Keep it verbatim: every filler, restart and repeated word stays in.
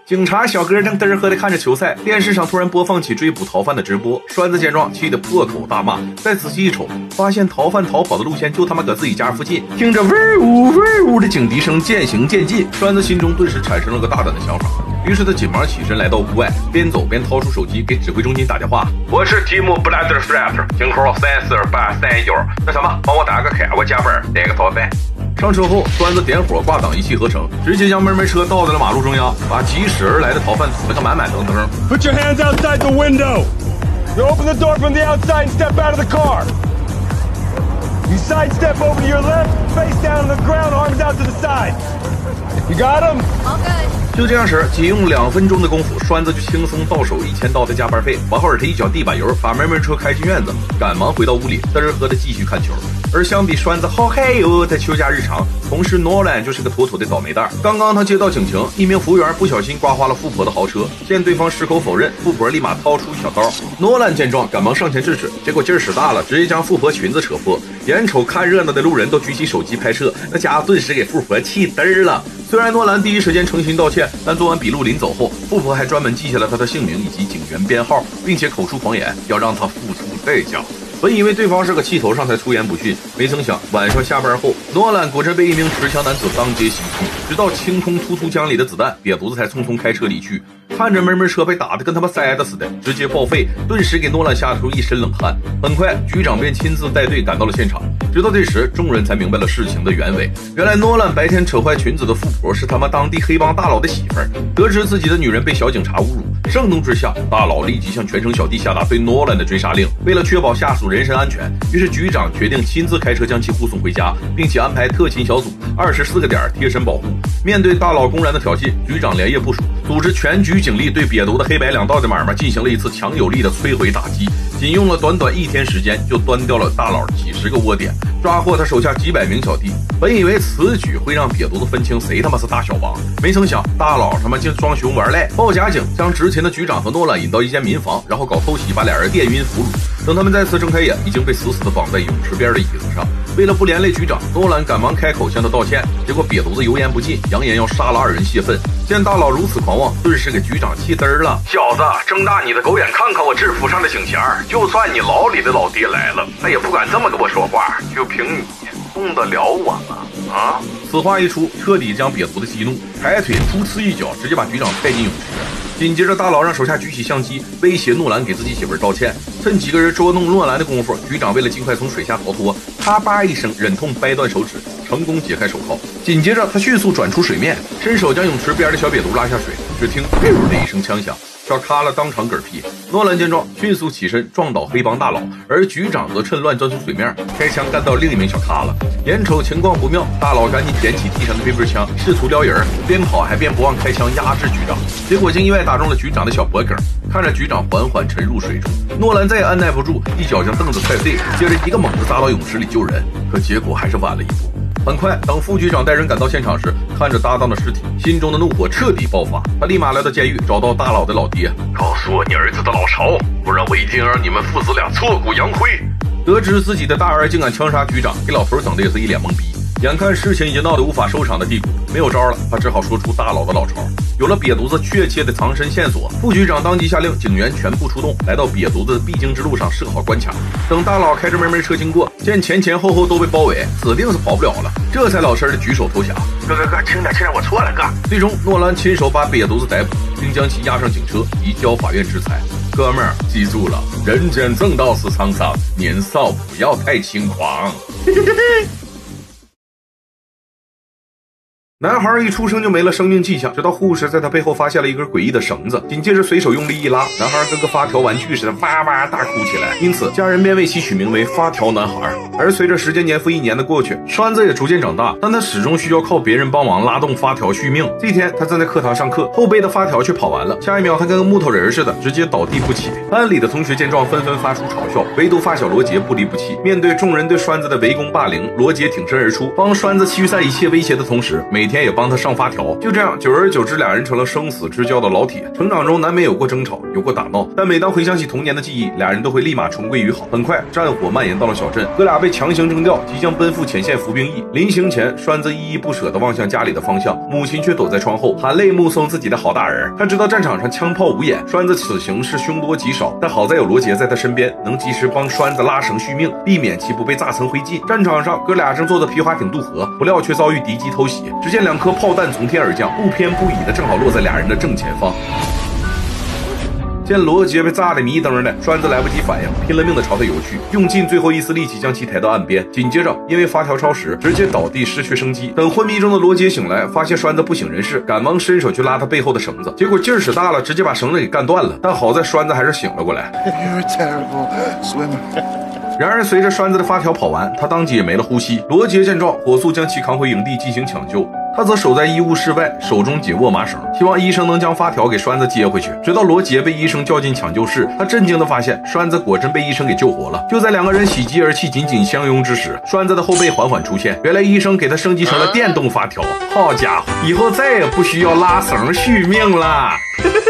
警察小哥正嘚儿喝的看着球赛，电视上突然播放起追捕逃犯的直播。栓子见状，气得破口大骂。再仔细一瞅，发现逃犯逃跑的路线就他妈搁自己家附近。听着喂呜喂呜的警笛声渐行渐近，栓子心中顿时产生了个大胆的想法。于是他紧忙起身来到屋外，边走边掏出手机给指挥中心打电话。我是提姆布拉德 Flat， 警号三四二八三幺。那什么，帮我打个开，我加班带个逃犯。上车后，栓子点火挂档一气呵成，直接将门门车倒在了马路中央，把疾驶而来的逃犯堵了个满满登登。 Put your hands outside the window. You open the door from the outside and step out of the car. You sidestep over to your left, face down on the ground, arms out to the side. You got him? All good. 就这样时，仅用两分钟的功夫，栓子就轻松到手一千刀的加班费。完后儿他一脚地板油，把门门车开进院子，赶忙回到屋里，嘚儿喝的继续看球。而相比栓子好嗨哟的休假日常，同事诺兰就是个妥妥的倒霉蛋。刚刚他接到警情，一名服务员不小心刮花了富婆的豪车，见对方矢口否认，富婆立马掏出小刀。诺兰见状，赶忙上前制止，结果劲儿使大了，直接将富婆裙子扯破。眼瞅看热闹的路人都举起手机拍摄，那家伙顿时给富婆气嘚儿了。虽然诺兰第一时间诚心道歉，但做完笔录临走后，富婆还专门记下了他的姓名以及警员编号，并且口出狂言，要让他付出代价。本以为对方是个气头上才出言不逊，没曾想晚上下班后，诺兰果真被一名持枪男子当街袭击，直到清空突突枪里的子弹，瘪犊子才匆匆开车离去。看着门门车被打得跟他妈塞的似的，直接报废，顿时给诺兰吓出一身冷汗。很快，局长便亲自带队赶到了现场。直到这时，众人才明白了事情的原委。原来诺兰白天扯坏裙子的富婆是他妈当地黑帮大佬的媳妇儿。得知自己的女人被小警察侮辱，盛怒之下，大佬立即向全城小弟下达对诺兰的追杀令。为了确保下属人身安全，于是局长决定亲自开车将其护送回家，并且安排特勤小组二十四个点贴身保护。面对大佬公然的挑衅，局长连夜部署，组织全局警力对瘪犊的黑白两道的买卖进行了一次强有力的摧毁打击。仅用了短短一天时间，就端掉了大佬几十个窝点，抓获他手下几百名小弟。本以为此举会让瘪犊子分清谁他妈是大小王，没曾想大佬他妈竟装熊玩赖，报假警将执勤的局长和诺兰引到一间民房，然后搞偷袭，把俩人电晕俘虏。等他们再次睁开眼，已经被死死地绑在泳池边的椅子上。为了不连累局长，诺兰赶忙开口向他道歉，结果瘪犊子油盐不进，扬言要杀了二人泄愤。见大佬如此狂妄，顿时给局长气嘚儿了。小子，睁大你的狗眼看看我制服上的警衔，就算你牢里的老爹来了，他也不敢这么跟我说话。就凭你，动得了我吗？啊！此话一出，彻底将瘪犊子激怒，抬腿突刺一脚，直接把局长踹进泳池。紧接着，大佬让手下举起相机，威胁诺兰给自己媳妇儿道歉。趁几个人捉弄诺兰的功夫，局长为了尽快从水下逃脱，啪吧一声忍痛掰断手指，成功解开手铐。紧接着，他迅速转出水面，伸手将泳池边的小瘪犊拉下水。只听“噗”的一声枪响，小卡了当场嗝屁。诺兰见状，迅速起身撞倒黑帮大佬，而局长则趁乱钻出水面，开枪干到另一名小卡了。眼瞅情况不妙，大佬赶紧捡起地上的飞ปื枪，试图撩人，边跑还边不忘开枪压制局长。结果竟意外打中了局长的小脖梗，看着局长缓缓沉入水中，诺兰再也按耐不住，一脚将凳子踹碎，接着一个猛子扎到泳池里救人。可结果还是晚了一步。很快，等副局长带人赶到现场时，看着搭档的尸体，心中的怒火彻底爆发。他立马来到监狱，找到大佬的老爹，告诉我你儿子的老巢，不然我一定让你们父子俩挫骨扬灰。得知自己的大儿竟敢枪杀局长，给老头整的也是一脸懵逼。眼看事情已经闹得无法收场的地步，没有招了，他只好说出大佬的老巢。有了瘪犊子确切的藏身线索，副局长当即下令警员全部出动，来到瘪犊子的必经之路上设好关卡。等大佬开着门门车经过，见前前后后都被包围，指定是跑不了了，这才老实的举手投降。哥哥哥，轻点轻点，我错了哥。最终，诺兰亲手把瘪犊子逮捕，并将其押上警车，移交法院制裁。哥们儿，记住了，人间正道是沧桑，年少不要太轻狂。男孩一出生就没了生命迹象，直到护士在他背后发现了一根诡异的绳子，紧接着随手用力一拉，男孩跟个发条玩具似的哇哇大哭起来，因此家人便为其取名为发条男孩。而随着时间年复一年的过去，栓子也逐渐长大，但他始终需要靠别人帮忙拉动发条续命。这天他正在课堂上课，后背的发条却跑完了，下一秒他跟个木头人似的直接倒地不起。班里的同学见状纷纷发出嘲笑，唯独发小罗杰不离不弃。面对众人对栓子的围攻霸凌，罗杰挺身而出，帮栓子驱散一切威胁的同时，每每天也帮他上发条。就这样，久而久之，俩人成了生死之交的老铁。成长中难免有过争吵，有过打闹，但每当回想起童年的记忆，俩人都会立马重归于好。很快，战火蔓延到了小镇，哥俩被强行征调，即将奔赴前线服兵役。临行前，栓子依依不舍地望向家里的方向，母亲却躲在窗后，含泪目送自己的好大儿。他知道战场上枪炮无眼，栓子此行是凶多吉少，但好在有罗杰在他身边，能及时帮栓子拉绳续命，避免其不被炸成灰烬。战场上，哥俩正坐着皮划艇渡河，不料却遭遇敌机偷袭。只见两颗炮弹从天而降，不偏不倚的正好落在俩人的正前方。见罗杰被炸得迷瞪的，栓子来不及反应，拼了命地朝他游去，用尽最后一丝力气将其抬到岸边。紧接着，因为发条超时，直接倒地失去生机。等昏迷中的罗杰醒来，发现栓子不省人事，赶忙伸手去拉他背后的绳子，结果劲儿使大了，直接把绳子给干断了。但好在栓子还是醒了过来。 You're a terrible swimmer. 然而，随着栓子的发条跑完，他当即也没了呼吸。罗杰见状，火速将其扛回营地进行抢救。他则守在医务室外，手中紧握麻绳，希望医生能将发条给栓子接回去。直到罗杰被医生叫进抢救室，他震惊地发现栓子果真被医生给救活了。就在两个人喜极而泣、紧紧相拥之时，栓子的后背缓缓出现，原来医生给他升级成了电动发条。好家伙，以后再也不需要拉绳续命了。